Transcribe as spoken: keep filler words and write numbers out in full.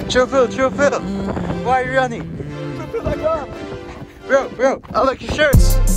Trillphill, Trillphill. Why are you running? Trillphill, back up. Bro, bro, I like your shirts.